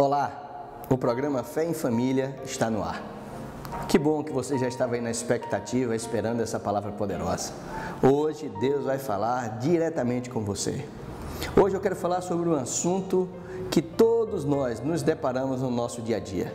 Olá, o programa Fé em Família está no ar. Que bom que você já estava aí na expectativa, esperando essa palavra poderosa. Hoje Deus vai falar diretamente com você. Hoje eu quero falar sobre um assunto que todos nós nos deparamos no nosso dia a dia.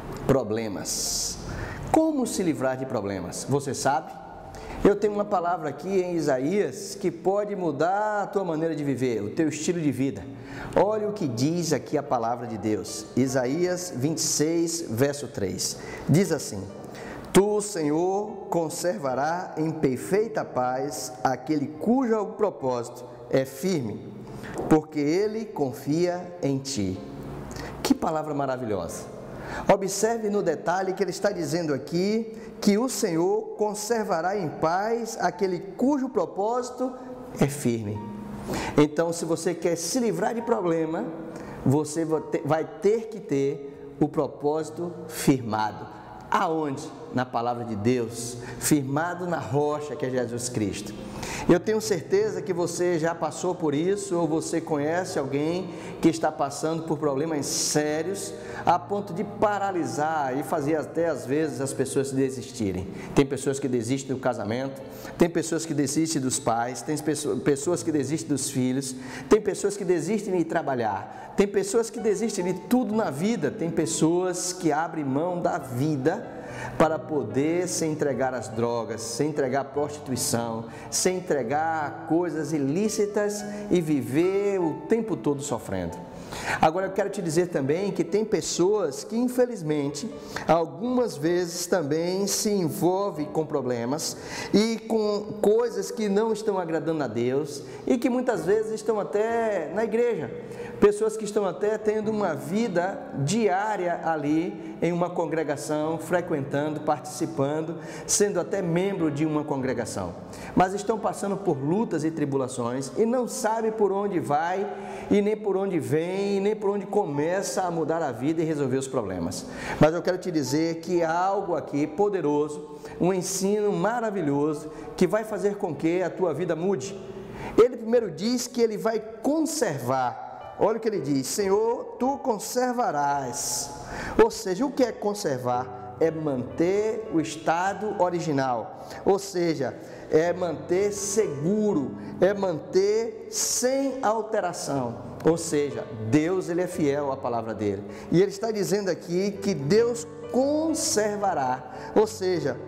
Problemas. Como se livrar de problemas? Você sabe? Eu tenho uma palavra aqui em Isaías que pode mudar a tua maneira de viver, o teu estilo de vida. Olha o que diz aqui a palavra de Deus. Isaías 26, verso 3. Diz assim: Tu, Senhor, conservará em perfeita paz aquele cujo propósito é firme, porque ele confia em ti. Que palavra maravilhosa! Observe no detalhe que ele está dizendo aqui que o Senhor conservará em paz aquele cujo propósito é firme. Então, se você quer se livrar de problema, você vai ter que ter o propósito firmado. Aonde? Na palavra de Deus, firmado na rocha que é Jesus Cristo. Eu tenho certeza que você já passou por isso, ou você conhece alguém que está passando por problemas sérios, a ponto de paralisar e fazer até às vezes as pessoas desistirem. Tem pessoas que desistem do casamento, tem pessoas que desistem dos pais, tem pessoas que desistem dos filhos, tem pessoas que desistem de trabalhar, tem pessoas que desistem de tudo na vida, tem pessoas que abrem mão da vida para poder se entregar às drogas, se entregar à prostituição, se entregar a coisas ilícitas e viver o tempo todo sofrendo. Agora eu quero te dizer também que tem pessoas que infelizmente algumas vezes também se envolvem com problemas e com coisas que não estão agradando a Deus e que muitas vezes estão até na igreja. Pessoas que estão até tendo uma vida diária ali em uma congregação, frequentando, participando, sendo até membro de uma congregação. Mas estão passando por lutas e tribulações e não sabem por onde vai e nem por onde vem e nem por onde começa a mudar a vida e resolver os problemas. Mas eu quero te dizer que há algo aqui poderoso, um ensino maravilhoso que vai fazer com que a tua vida mude. Ele primeiro diz que ele vai conservar. Olha o que ele diz: Senhor, tu conservarás. Ou seja, o que é conservar? É manter o estado original. Ou seja, é manter seguro, é manter sem alteração. Ou seja, Deus ele é fiel à palavra dele. E ele está dizendo aqui que Deus conservará. Ou seja,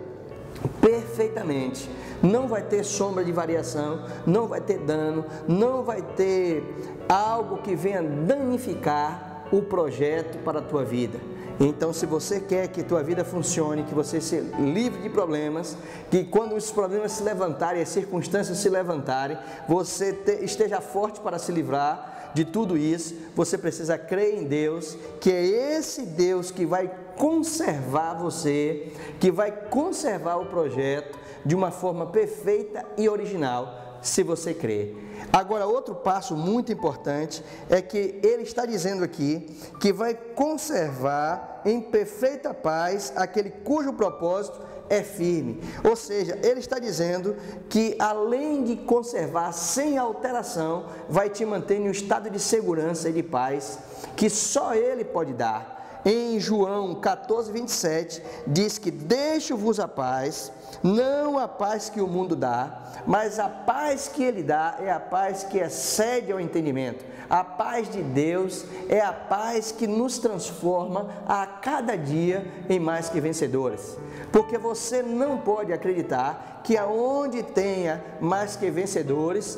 perfeitamente. Não vai ter sombra de variação, não vai ter dano, não vai ter algo que venha danificar o projeto para a tua vida. Então, se você quer que a tua vida funcione, que você se livre de problemas, que quando os problemas se levantarem, as circunstâncias se levantarem, você esteja forte para se livrar de tudo isso, você precisa crer em Deus, que é esse Deus que vai conservar você, que vai conservar o projeto de uma forma perfeita e original, se você crer. Agora, outro passo muito importante é que ele está dizendo aqui que vai conservar em perfeita paz aquele cujo propósito é firme. Ou seja, ele está dizendo que além de conservar sem alteração, vai te manter em um estado de segurança e de paz que só ele pode dar. Em João 14, 27, diz que deixo-vos a paz, não a paz que o mundo dá, mas a paz que ele dá é a paz que excede ao entendimento. A paz de Deus é a paz que nos transforma a cada dia em mais que vencedores. Porque você não pode acreditar que aonde tenha mais que vencedores,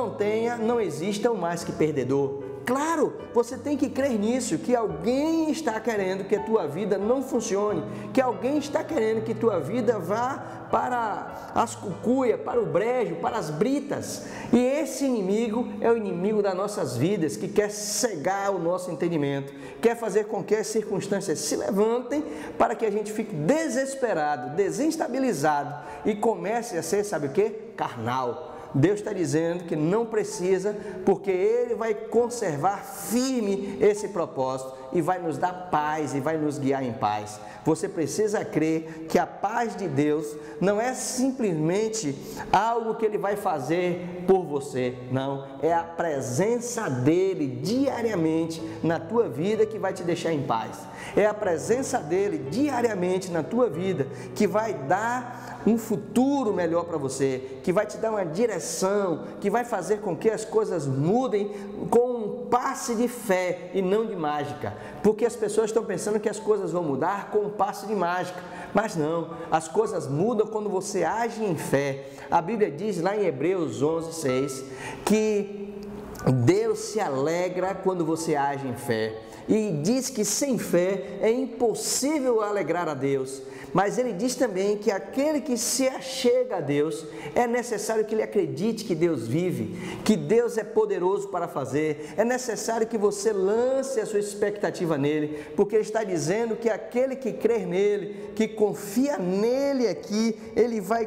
não exista um mais que perdedor. Claro, você tem que crer nisso, que alguém está querendo que a tua vida não funcione, que alguém está querendo que a tua vida vá para as cucuias, para o brejo, para as britas. E esse inimigo é o inimigo das nossas vidas, que quer cegar o nosso entendimento, quer fazer com que as circunstâncias se levantem para que a gente fique desesperado, desestabilizado e comece a ser, sabe o quê? Carnal. Deus está dizendo que não precisa, porque Ele vai conservar firme esse propósito e vai nos dar paz e vai nos guiar em paz. Você precisa crer que a paz de Deus não é simplesmente algo que Ele vai fazer por você, não. É a presença dEle diariamente na tua vida que vai te deixar em paz. É a presença dEle diariamente na tua vida que vai dar um futuro melhor para você, que vai te dar uma direção, que vai fazer com que as coisas mudem com um passe de fé e não de mágica, porque as pessoas estão pensando que as coisas vão mudar com um passe de mágica, mas não, as coisas mudam quando você age em fé. A Bíblia diz lá em Hebreus 11:6 que Deus se alegra quando você age em fé, e diz que sem fé é impossível alegrar a Deus. Mas ele diz também que aquele que se achega a Deus, é necessário que ele acredite que Deus vive, que Deus é poderoso para fazer. É necessário que você lance a sua expectativa nele, porque ele está dizendo que aquele que crer nele, que confia nele aqui, ele vai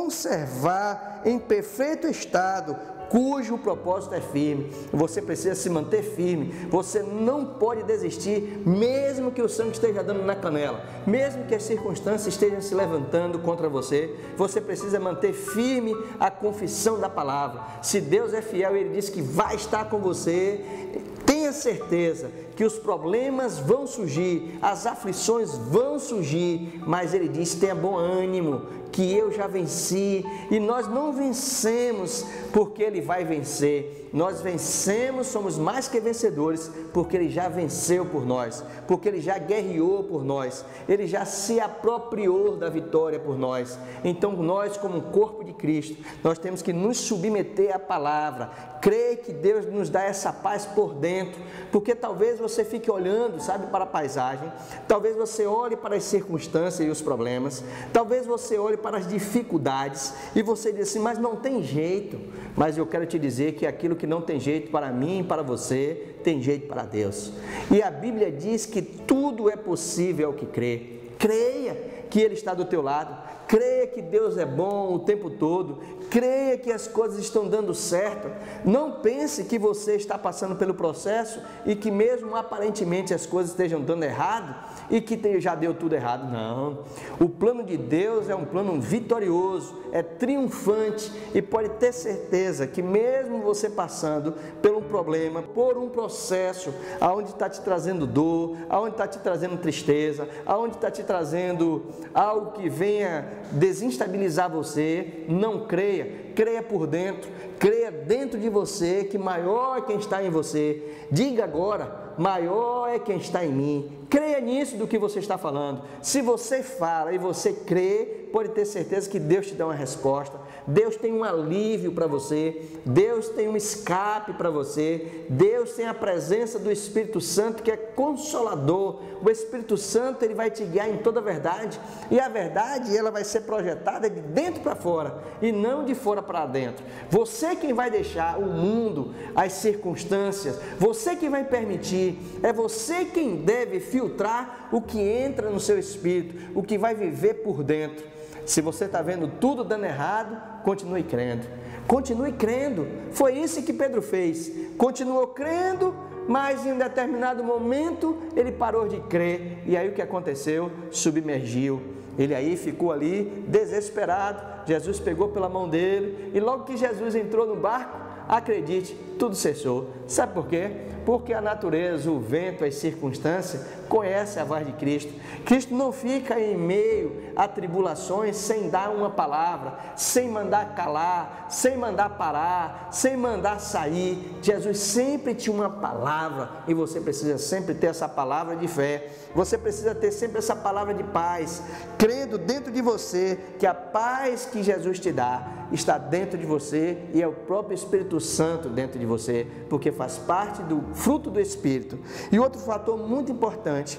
conservar em perfeito estado, cujo propósito é firme. Você precisa se manter firme, você não pode desistir, mesmo que o sangue esteja dando na canela, mesmo que as circunstâncias estejam se levantando contra você, você precisa manter firme a confissão da palavra. Se Deus é fiel, Ele diz que vai estar com você, tenha certeza que os problemas vão surgir, as aflições vão surgir, mas Ele diz: tenha bom ânimo, que eu já venci. E nós não vencemos porque Ele vai vencer, nós vencemos, somos mais que vencedores, porque Ele já venceu por nós, porque Ele já guerreou por nós, Ele já se apropriou da vitória por nós. Então nós, como corpo de Cristo, nós temos que nos submeter à palavra, crer que Deus nos dá essa paz por dentro, porque talvez você fique olhando, sabe, para a paisagem, talvez você olhe para as circunstâncias e os problemas, talvez você olhe para as dificuldades e você diz assim: mas não tem jeito. Mas eu quero te dizer que aquilo que não tem jeito para mim e para você, tem jeito para Deus. E a Bíblia diz que tudo é possível ao que crê. Creia que Ele está do teu lado, creia que Deus é bom o tempo todo, creia que as coisas estão dando certo. Não pense que você está passando pelo processo e que mesmo aparentemente as coisas estejam dando errado e que já deu tudo errado. Não, o plano de Deus é um plano vitorioso, é triunfante, e pode ter certeza que mesmo você passando por um problema, por um processo aonde está te trazendo dor, aonde está te trazendo tristeza, aonde está te trazendo algo que venha desestabilizar você, não creia, creia por dentro, creia dentro de você que maior é quem está em você. Diga agora: maior é quem está em mim. Creia nisso do que você está falando. Se você fala e você crê, pode ter certeza que Deus te dá uma resposta. Deus tem um alívio para você, Deus tem um escape para você, Deus tem a presença do Espírito Santo, que é consolador. O Espírito Santo, ele vai te guiar em toda a verdade, e a verdade, ela vai ser projetada de dentro para fora e não de fora para dentro. Você quem vai deixar o mundo, as circunstâncias, você quem vai permitir, é você quem deve filtrar o que entra no seu espírito, o que vai viver por dentro. Se você está vendo tudo dando errado, continue crendo. Continue crendo. Foi isso que Pedro fez. Continuou crendo, mas em um determinado momento ele parou de crer. E aí o que aconteceu? Submergiu. Ele aí ficou ali desesperado. Jesus pegou pela mão dele e logo que Jesus entrou no barco, acredite, tudo cessou. Sabe por quê? Porque a natureza, o vento, as circunstâncias conhecem a voz de Cristo. Cristo não fica em meio a tribulações sem dar uma palavra, sem mandar calar, sem mandar parar, sem mandar sair. Jesus sempre tinha uma palavra e você precisa sempre ter essa palavra de fé. Você precisa ter sempre essa palavra de paz, crendo dentro de você que a paz que Jesus te dá está dentro de você e é o próprio Espírito Santo dentro de você, porque faz parte do fruto do Espírito. E outro fator muito importante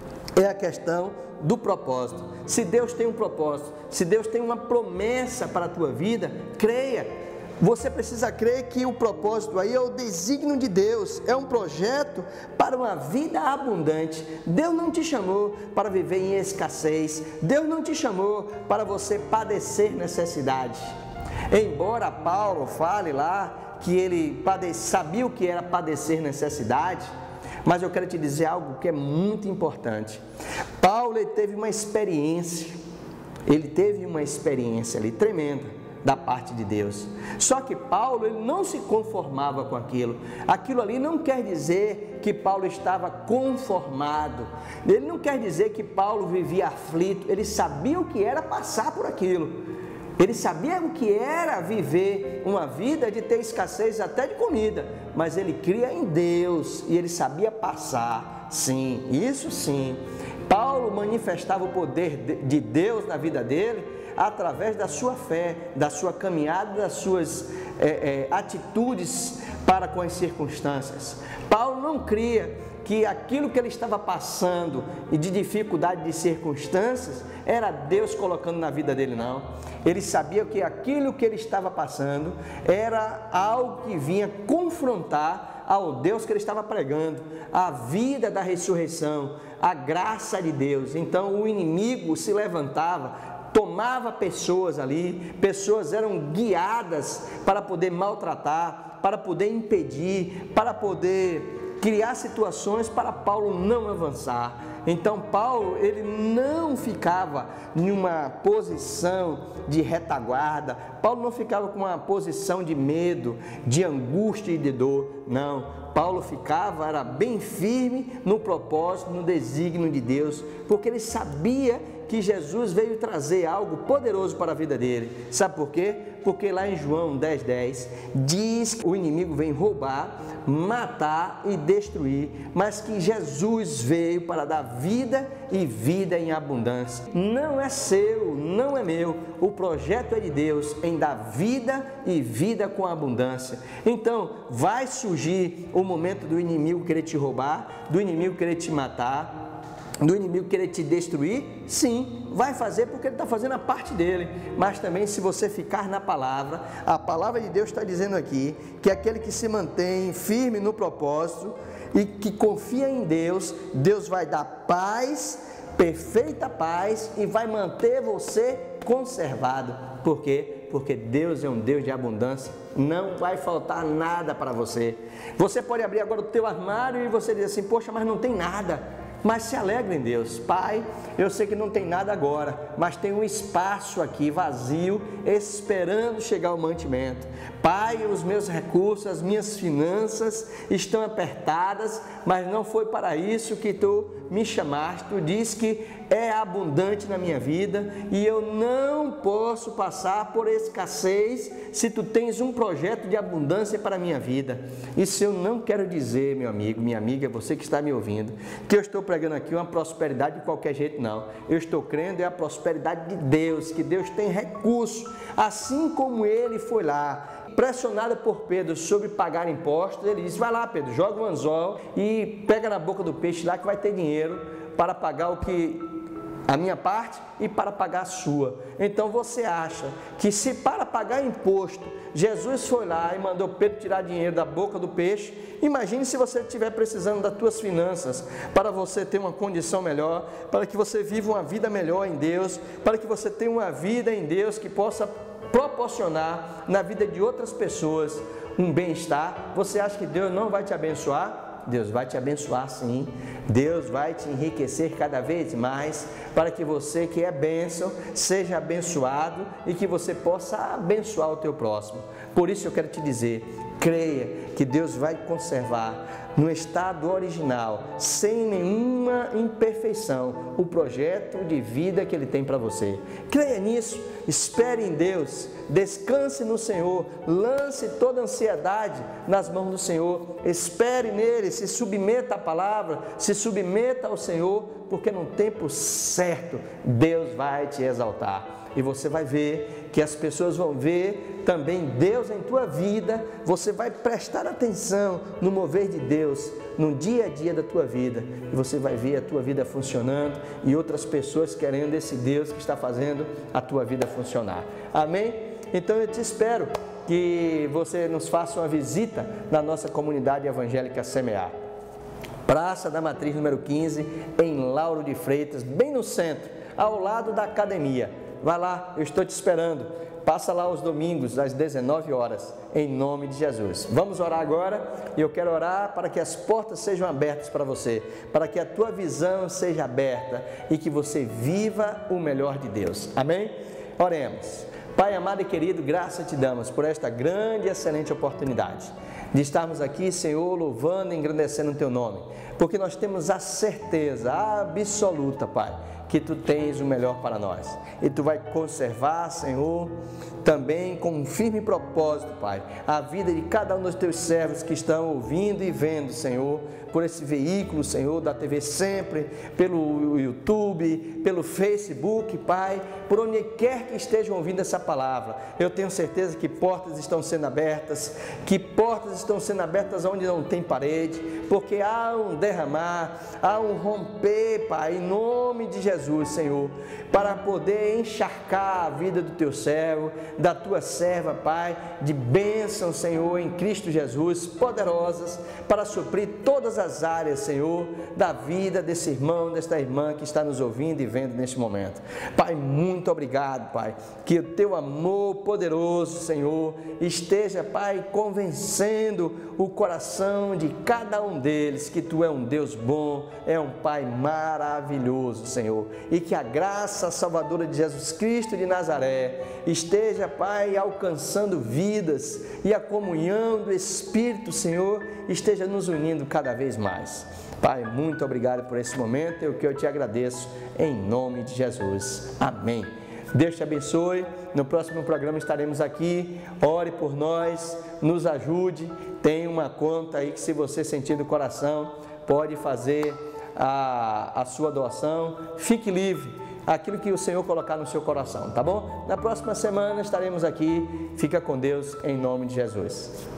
é a questão do propósito. Se Deus tem um propósito, se Deus tem uma promessa para a tua vida, creia. Você precisa crer que o propósito aí é o desígnio de Deus, é um projeto para uma vida abundante. Deus não te chamou para viver em escassez, Deus não te chamou para você padecer necessidade. Embora Paulo fale lá que ele sabia o que era padecer necessidade, mas eu quero te dizer algo que é muito importante. Paulo teve uma experiência ali tremenda da parte de Deus. Só que Paulo, ele não se conformava com aquilo. Aquilo ali não quer dizer que Paulo estava conformado. Ele não quer dizer que Paulo vivia aflito. Ele sabia o que era passar por aquilo. Ele sabia o que era viver uma vida de ter escassez até de comida, mas ele cria em Deus e ele sabia passar, sim, isso sim. Paulo manifestava o poder de Deus na vida dele através da sua fé, da sua caminhada, das suas atitudes para com as circunstâncias. Paulo não cria que aquilo que ele estava passando e de dificuldade de circunstâncias era Deus colocando na vida dele, não. Ele sabia que aquilo que ele estava passando era algo que vinha confrontar ao Deus que ele estava pregando, a vida da ressurreição, a graça de Deus. Então o inimigo se levantava, tomava pessoas ali, pessoas eram guiadas para poder maltratar, para poder impedir, para poder criar situações para Paulo não avançar. Então Paulo, ele não ficava em uma posição de retaguarda, Paulo não ficava com uma posição de medo, de angústia e de dor, não. Paulo ficava, era bem firme no propósito, no desígnio de Deus, porque ele sabia que Jesus veio trazer algo poderoso para a vida dele. Sabe por quê? Porque lá em João 10:10 diz que o inimigo vem roubar, matar e destruir, mas que Jesus veio para dar vida e vida em abundância. Não é seu, não é meu, o projeto é de Deus em dar vida e vida com abundância. Então vai surgir o momento do inimigo querer te roubar, do inimigo querer te matar, do inimigo querer te destruir, sim, vai fazer porque ele está fazendo a parte dele, mas também se você ficar na palavra, a palavra de Deus está dizendo aqui, que aquele que se mantém firme no propósito e que confia em Deus, Deus vai dar paz, perfeita paz e vai manter você conservado. Por quê? Porque Deus é um Deus de abundância, não vai faltar nada para você. Você pode abrir agora o teu armário e você diz assim, poxa, mas não tem nada. Mas se alegre em Deus. Pai, eu sei que não tem nada agora, mas tem um espaço aqui vazio, esperando chegar o mantimento. Pai, os meus recursos, as minhas finanças estão apertadas, mas não foi para isso que Tu me chamaste. Tu disse que é abundante na minha vida e eu não posso passar por escassez se Tu tens um projeto de abundância para a minha vida. Isso eu não quero dizer, meu amigo, minha amiga, você que está me ouvindo, que eu estou pregando aqui uma prosperidade de qualquer jeito, não. Eu estou crendo é a prosperidade de Deus, que Deus tem recurso, assim como Ele foi lá, pressionado por Pedro sobre pagar impostos, ele disse, vai lá Pedro, joga um anzol e pega na boca do peixe lá que vai ter dinheiro para pagar a minha parte e para pagar a sua. Então você acha que se para pagar imposto, Jesus foi lá e mandou Pedro tirar dinheiro da boca do peixe, imagine se você estiver precisando das tuas finanças, para você ter uma condição melhor, para que você viva uma vida melhor em Deus, para que você tenha uma vida em Deus que possa proporcionar na vida de outras pessoas um bem-estar. Você acha que Deus não vai te abençoar? Deus vai te abençoar sim, Deus vai te enriquecer cada vez mais, para que você que é bênção, seja abençoado e que você possa abençoar o teu próximo. Por isso eu quero te dizer, creia que Deus vai conservar no estado original, sem nenhuma imperfeição, o projeto de vida que Ele tem para você. Creia nisso, espere em Deus, descanse no Senhor, lance toda a ansiedade nas mãos do Senhor, espere nele, se submeta à palavra, se submeta ao Senhor, porque no tempo certo Deus vai te exaltar. E você vai ver que as pessoas vão ver também Deus em tua vida, você vai prestar atenção no mover de Deus no dia a dia da tua vida, e você vai ver a tua vida funcionando e outras pessoas querendo esse Deus que está fazendo a tua vida funcionar. Amém? Então eu te espero que você nos faça uma visita na nossa comunidade evangélica Semear. Praça da Matriz número 15, em Lauro de Freitas, bem no centro, ao lado da academia. Vai lá, eu estou te esperando. Passa lá os domingos, às 19 horas, em nome de Jesus. Vamos orar agora, e eu quero orar para que as portas sejam abertas para você, para que a tua visão seja aberta e que você viva o melhor de Deus. Amém? Oremos. Pai amado e querido, graça te damos por esta grande e excelente oportunidade de estarmos aqui, Senhor, louvando e engrandecendo o Teu nome, porque nós temos a certeza absoluta, Pai, que Tu tens o melhor para nós, e Tu vai conservar, Senhor, também com um firme propósito, Pai, a vida de cada um dos Teus servos que estão ouvindo e vendo, Senhor, por esse veículo, Senhor, da TV Sempre, pelo YouTube, pelo Facebook, Pai, por onde quer que estejam ouvindo essa palavra. Eu tenho certeza que portas estão sendo abertas, onde não tem parede, porque há um derramar, há um romper, Pai, em nome de Jesus, Senhor, para poder encharcar a vida do Teu servo, da Tua serva, Pai, de bênção, Senhor, em Cristo Jesus, poderosas, para suprir todas as áreas, Senhor, da vida desse irmão, desta irmã que está nos ouvindo e vendo neste momento. Pai, muito obrigado, Pai, que o Teu amor poderoso, Senhor, esteja, Pai, convencendo o coração de cada um deles que Tu é um Deus bom, é um Pai maravilhoso, Senhor, e que a graça salvadora de Jesus Cristo de Nazaré esteja, Pai, alcançando vidas, e a comunhão do Espírito, Senhor, esteja nos unindo cada vez mais. Pai, muito obrigado por esse momento, é o que eu te agradeço, em nome de Jesus. Amém. Deus te abençoe. No próximo programa estaremos aqui. Ore por nós, nos ajude. Tem uma conta aí que, se você sentir do coração, pode fazer a sua doação. Fique livre, aquilo que o Senhor colocar no seu coração, tá bom? Na próxima semana estaremos aqui. Fica com Deus, em nome de Jesus.